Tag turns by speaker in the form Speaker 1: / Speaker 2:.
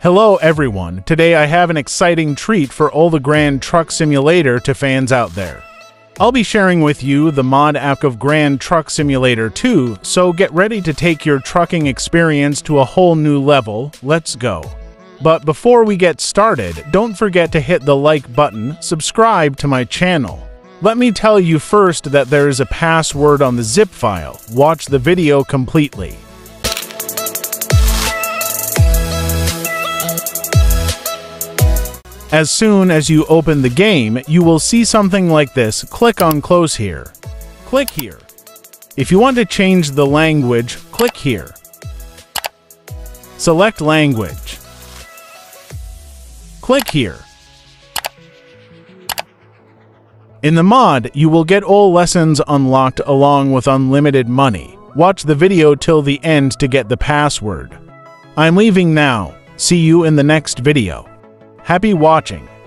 Speaker 1: Hello everyone, today I have an exciting treat for all the Grand Truck Simulator to fans out there. I'll be sharing with you the mod app of Grand Truck Simulator 2, so get ready to take your trucking experience to a whole new level. Let's go. But before we get started, don't forget to hit the like button, subscribe to my channel. Let me tell you first that there is a password on the zip file. Watch the video completely. As soon as you open the game, you will see something like this. Click on Close here. Click here. If you want to change the language, click here. Select Language. Click here. In the mod, you will get all lessons unlocked along with unlimited money. Watch the video till the end to get the password. I'm leaving now. See you in the next video. Happy watching.